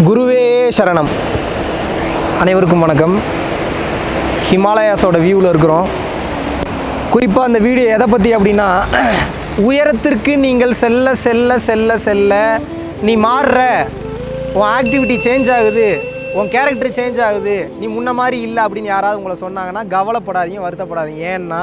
குருவே சரணம். அனைவருக்கும் வணக்கம். ஹிமாலயாஸோட வியூவில் இருக்கிறோம். குறிப்பாக அந்த வீடியோ எதை பற்றி அப்படின்னா, உயரத்திற்கு நீங்கள் செல்ல செல்ல செல்ல செல்ல நீ மாறுற, உன் ஆக்டிவிட்டி சேஞ்ச் ஆகுது, உன் கேரக்டர் சேஞ்ச் ஆகுது, நீ முன்ன மாதிரி இல்லை அப்படின்னு யாராவது உங்களை சொன்னாங்கன்னா கவலைப்படாதீங்க, வருத்தப்படாதீங்க. ஏன்னா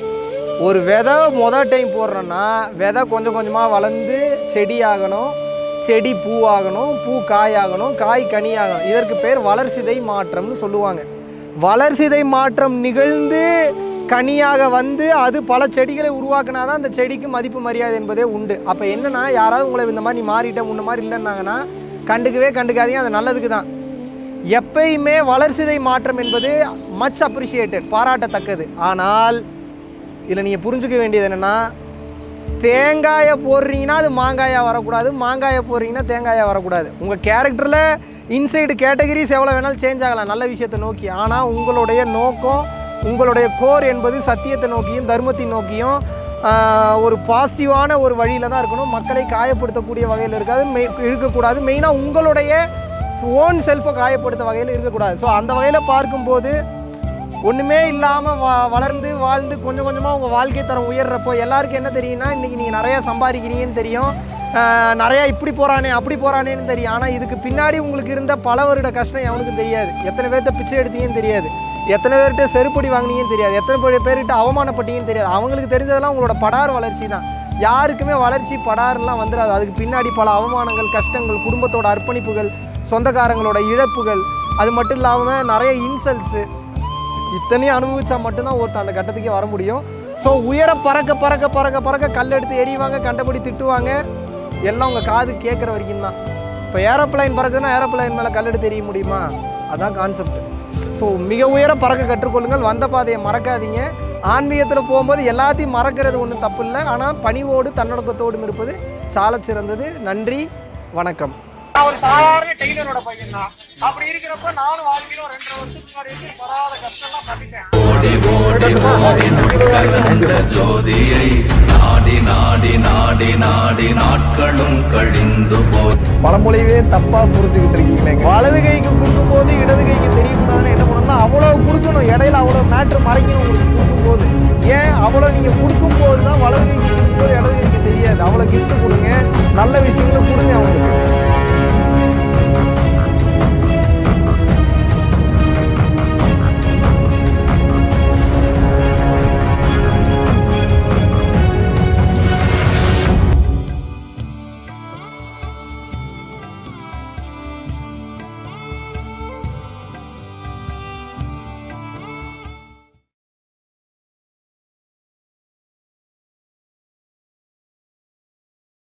ஒரு விதை மொதல் டைம் போடுறோன்னா விதை கொஞ்சம் கொஞ்சமாக வளர்ந்து செடி ஆகணும், செடி பூவாகணும், பூ காயாகணும், காய் கனியாகணும். இதற்கு பேர் வளர்சிதை மாற்றம்னு சொல்லுவாங்க. வளர்சிதை மாற்றம் நிகழ்ந்து கனியாக வந்து அது பல செடிகளை உருவாக்குனா தான் அந்த செடிக்கு மதிப்பு மரியாதை என்பதே உண்டு. அப்போ என்னென்னா, யாராவது உங்களை இந்த மாதிரி நீ மாறிட்ட முன்ன மாதிரி இல்லைன்னாங்கன்னா கண்டுக்காதீங்க, அது நல்லதுக்கு தான். எப்பயுமே வளர்சிதை மாற்றம் என்பது மச் அப்ரிஷியேட்டட், பாராட்டத்தக்கது. ஆனால் இதில் நீங்கள் புரிஞ்சுக்க வேண்டியது என்னென்னா, தேங்காயை போடுறீங்கன்னா அது மாங்காயாக வரக்கூடாது, மாங்காயை போடுறீங்கன்னா தேங்காயாக வரக்கூடாது. உங்கள் கேரக்டரில் இன்சைடு கேட்டகரிஸ் எவ்வளோ வேணாலும் சேஞ்ச் ஆகலாம் நல்ல விஷயத்தை நோக்கி. ஆனால் உங்களுடைய நோக்கம், உங்களுடைய கோர் என்பது சத்தியத்தை நோக்கியும் தர்மத்தை நோக்கியும் ஒரு பாசிட்டிவான ஒரு வழியில் தான் இருக்கணும். மக்களை காயப்படுத்தக்கூடிய வகையில் இருக்கக்கூடாது. மெயினாக உங்களுடைய ஓன் செல்ஃபை காயப்படுத்த வகையில் இருக்கக்கூடாது. ஸோ அந்த வகையில் பார்க்கும்போது ஒன்றுமே இல்லாமல் வளர்ந்து வாழ்ந்து கொஞ்சம் கொஞ்சமாக உங்கள் வாழ்க்கை தரம் உயர்றப்போ எல்லாருக்கும் என்ன தெரியும்னா, இன்றைக்கி நீங்கள் நிறையா சம்பாதிக்கிறீங்கன்னு தெரியும், நிறையா இப்படி போகிறானே அப்படி போகிறானேன்னு தெரியும். ஆனால் இதுக்கு பின்னாடி உங்களுக்கு இருந்த பல வருட கஷ்டம் எவனுக்கும் தெரியாது. எத்தனை பேர்கிட்ட பிச்சை எடுத்தீங்கன்னு தெரியாது, எத்தனை பேர்கிட்ட செருப்படி வாங்கினீங்கன்னு தெரியாது, எத்தனை பேர்கிட்ட அவமானப்பட்டீங்கன்னு தெரியாது. அவங்களுக்கு தெரிஞ்சதெல்லாம் உங்களோட படார் வளர்ச்சி தான். யாருக்குமே வளர்ச்சி படார்லாம் வந்துடாது. அதுக்கு பின்னாடி பல அவமானங்கள், கஷ்டங்கள், குடும்பத்தோட அர்ப்பணிப்புகள், சொந்தக்காரங்களோட இழப்புகள், அது மட்டும் இல்லாமல் நிறைய இன்சல்ட்ஸு, இத்தனையும் அனுபவிச்சா மட்டும்தான் ஒருத்தர் அந்த கட்டத்துக்கே வர முடியும். ஸோ உயர பறக்க பறக்க பறக்க பறக்க கல் எடுத்து எறிவாங்க, கண்டபடி திட்டுவாங்க, எல்லாம் உங்கள் காது கேட்குற வரைக்கும் தான். இப்போ ஏரோப்ளைன் பறக்குதுன்னா ஏரோப்ளைன் மேலே கல் எடுத்து எறிய முடியுமா? அதான் கான்செப்ட். ஸோ மிக உயர பறக்க கற்றுக்கொள்ளுங்கள், வந்த பாதையை மறக்காதீங்க. ஆன்மீகத்தில் போகும்போது எல்லாத்தையும் மறக்கிறது ஒன்றும் தப்பு இல்லை. ஆனால் பணிவோடு தன்னடக்கத்தோடும் இருப்பது சால சிறந்தது. நன்றி, வணக்கம். ஒரு சாதாரண டெய்லரோட பையன் தான். அப்படி இருக்கிறப்ப நானும் வாழ்க்கையில 2.5 வருஷத்துக்கு முன்னாடி படாத கஷ்டம்லாம் பண்ணிட்டேன். நாட்களும் கழிந்து போய் பழமொழியே தப்பா புரிஞ்சுக்கிட்டு இருக்கீங்க. வலது கைக்கு கொடுக்கும் போது இடது கைக்கு தெரியக்கூடாதுன்னு என்ன பண்ணணும்னா, அவ்வளோ கொடுக்கணும், இடையில அவ்வளோ மேட்ரு மறைக்கணும். உங்களுக்கு கொடுக்கும்போது ஏன் அவ்வளோ நீங்கள் கொடுக்கும்போது தான் வலது கைக்கு கொடுக்கும்போது இடது கைக்கு தெரியாது. அவ்வளோ கிஃப்ட் கொடுங்க, நல்ல விஷயங்களும் கொடுங்க அவங்களுக்கு.